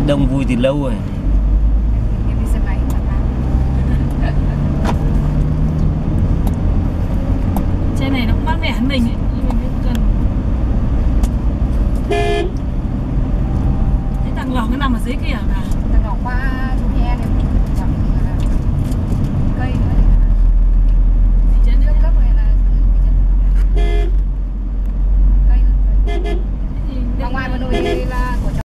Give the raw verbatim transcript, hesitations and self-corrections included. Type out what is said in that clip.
đông vui từ lâu rồi. Em đi xe máy thật lắm. Trên này nó cũng mát mẻ hơn mình ấy, nhưng mình cũng cần. Cái thằng lò nó nằm ở dưới kia à? Thằng nhỏ qua chỗ nhà này chọn cây